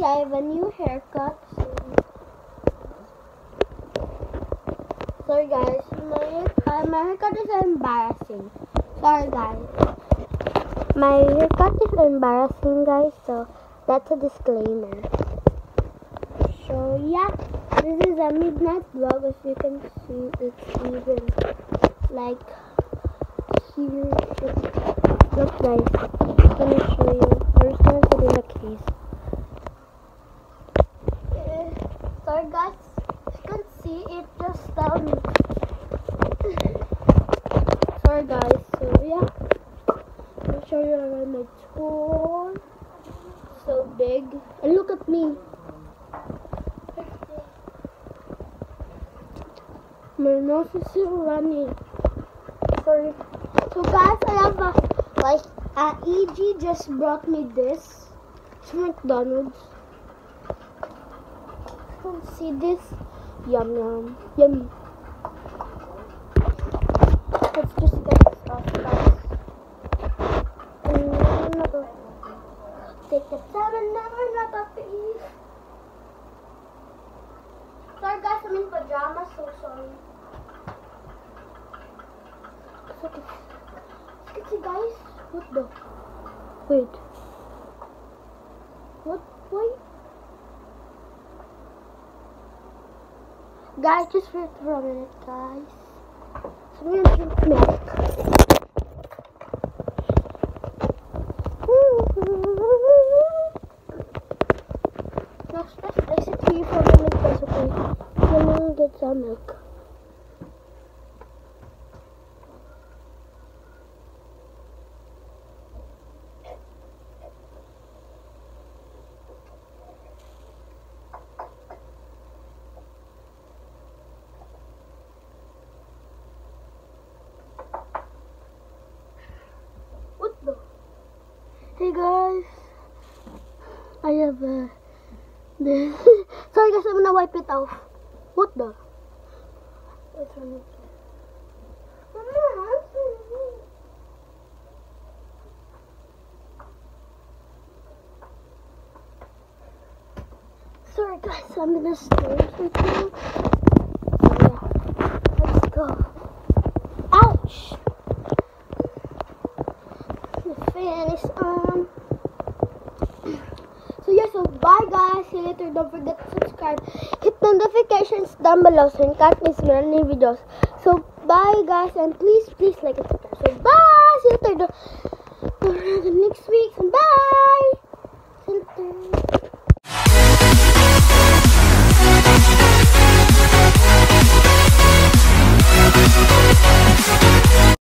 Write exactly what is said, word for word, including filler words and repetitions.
I have a new haircut. Sorry guys, my haircut, my haircut is embarrassing. Sorry guys. My haircut is embarrassing guys, so that's a disclaimer. So yeah, this is a midnight vlog. As you can see, it's even like here. Look guys, I'm gonna show you. There's nothing in the case. Uh, sorry guys, as you can see, it just um. Sorry guys, so yeah, I'll show you around my tour. So big, and look at me. My nose is still running. Sorry. So guys, I have a like uh, E G just brought me this. It's from McDonald's. You can see this. Yum yum. Yummy. Let's just get this off guys. And another. Take the seven, never another please. Sorry guys, I'm in pajamas, so sorry. Look at see guys. What the? Wait. What? Wait. Guys, just wait for a minute, guys. So I'm gonna drink milk. Just, just, I sit here for a minute, guys, okay? I'm gonna get some milk. Hey guys, I have uh, this. Sorry guys, I'm gonna wipe it off. What the? What's wrong with Sorry guys, I'm gonna stay with you. Yeah, let's go. Ouch! The fan is on. So yeah, so bye guys. See you later. Don't forget to subscribe. Hit notifications down below so you can't miss my new videos. So bye guys, and please, please like and subscribe. So bye. See you later. The next week. Bye.